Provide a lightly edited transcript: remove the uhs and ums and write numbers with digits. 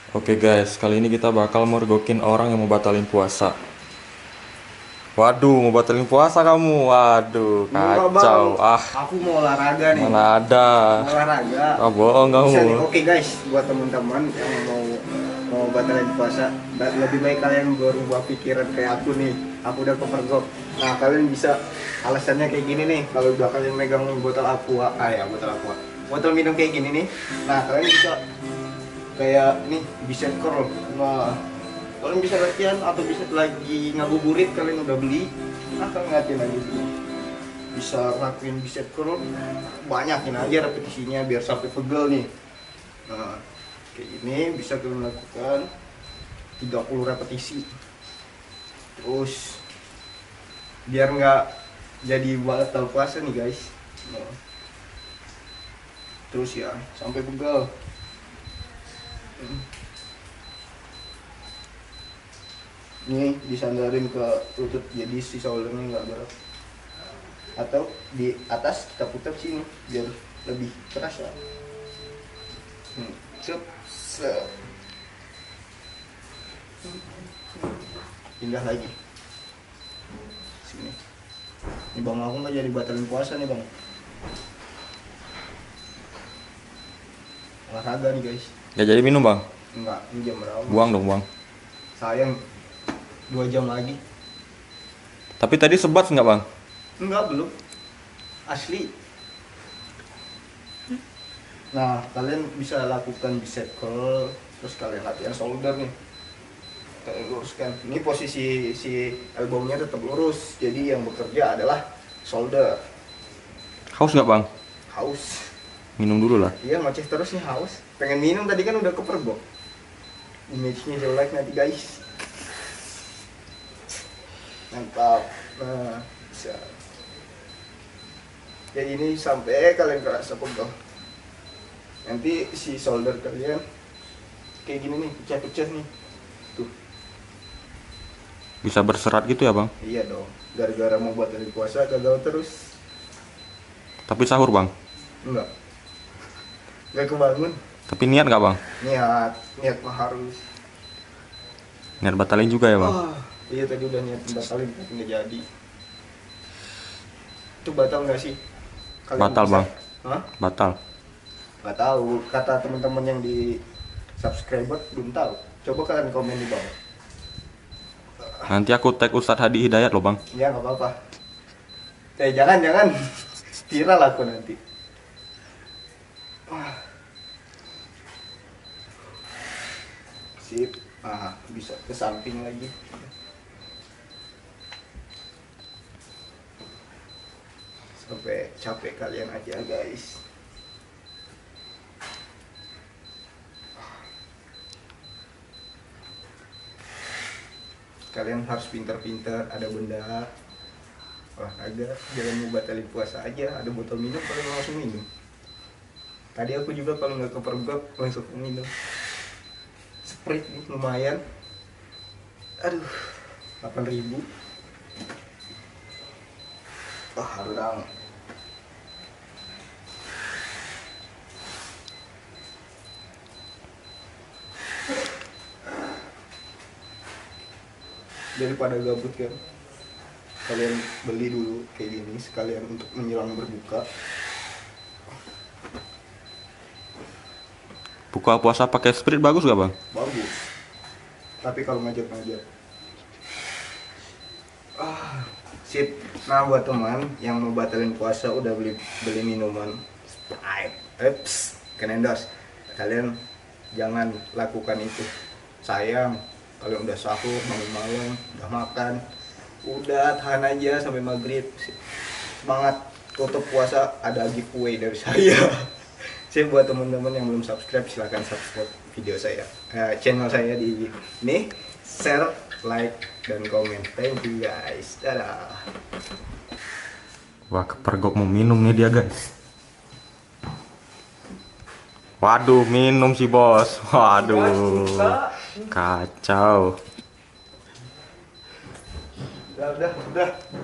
Oke guys, kali ini kita bakal mergokin orang yang mau batalin puasa. Waduh, mau batalin puasa kamu? Waduh, Enggak bang, kacau. aku mau olahraga nih. Mana ada. Mau olahraga. Ah, bohong kamu. Bisa nih. Oke guys, buat teman-teman yang mau batalin puasa, dan lebih baik kalian berubah pikiran kayak aku nih. Aku udah kepergok. Nah kalian bisa alasannya kayak gini nih. Kalau udah kalian megang botol aqua, botol aqua, botol minum kayak gini nih. Nah kalian bisa kayak nih bicep curl. Nah kalian bisa latihan atau bisa lagi ngabuburit, kalian udah beli. Nah kalian latihan lagi bisa ngelakuin bicep curl, banyakin aja repetisinya biar sampai pegel nih. Nah kayak gini bisa kalian lakukan 30 repetisi, terus biar nggak jadi batal puasa nih guys. Nah, terus ya sampai pegel. Ini disandarin ke lutut jadi si shouldernya nggak berat, atau di atas kita putar sini biar lebih keras ya. Sep, sep. Pindah lagi sini. Ini bang, aku nggak jadi batalin puasa nih bang. Olahraga nih guys. Gak jadi minum bang? Enggak, ini jam berapa? Buang dong bang. Sayang, 2 jam lagi. Tapi tadi sebat nggak bang? Enggak, belum. Asli. Nah, kalian bisa lakukan bicep curl, terus kalian latihan shoulder nih. Kalian luruskan. Ini posisi si elbownya tetap lurus. Jadi yang bekerja adalah shoulder. Haus nggak bang? Haus. Minum dulu lah. Iya, ngoceh terus nih haus. Pengen minum tadi kan udah kepergok. Image-nya jelek nanti guys. Mantap. Nah, bisa. Jadi ini sampai kalian kerasa pegel. Nanti si shoulder kalian kayak gini nih, pecah-pecah nih. Tuh. Bisa berserat gitu ya bang? Iya dong. Gara-gara mau buat dari puasa gagal terus. Tapi sahur bang? Enggak. Enggak kebangun. Tapi niat nggak bang? Niat mah harus. Niat batalin juga ya bang? Iya tadi udah niat batalin tapi nggak jadi. Itu batal nggak sih? Kalian Batal bisa? bang. Hah? Batal. Nggak tahu. Kata teman-teman yang di subscriber belum tahu. Coba kalian komen di bawah. Nanti aku tag Ustadz Hadi Hidayat loh bang. Ya nggak apa-apa. Jangan. Viral aku nanti. Sip. Bisa ke samping lagi. Sampai capek kalian aja guys. Kalian harus pintar-pintar, ada benda olahraga, jangan mau batalin puasa aja. Ada botol minum, kalian langsung minum. Tadi aku juga kalau nggak kepergok langsung minum. Sprite nih lumayan. Aduh, 8.000. Harudang. Daripada gabut kan, kalian beli dulu kayak gini sekalian untuk menjelang berbuka. Buka puasa pakai Sprite bagus gak bang? Bagus, tapi kalau ngajak sip. Nah buat teman yang mau batalin puasa udah beli minuman Sprite, can endorse. Kalian jangan lakukan itu, sayang. Kalian udah sahur, bangun malam, udah makan, udah tahan aja sampai maghrib. Semangat, tutup puasa ada giveaway dari saya. Saya buat teman-teman yang belum subscribe, silahkan subscribe video saya, channel saya di ini, share, like, dan komen. Thank you guys, dadah. Wah, kepergok mau minum nih dia guys. Waduh, minum sih bos. Waduh, kacau. Udah.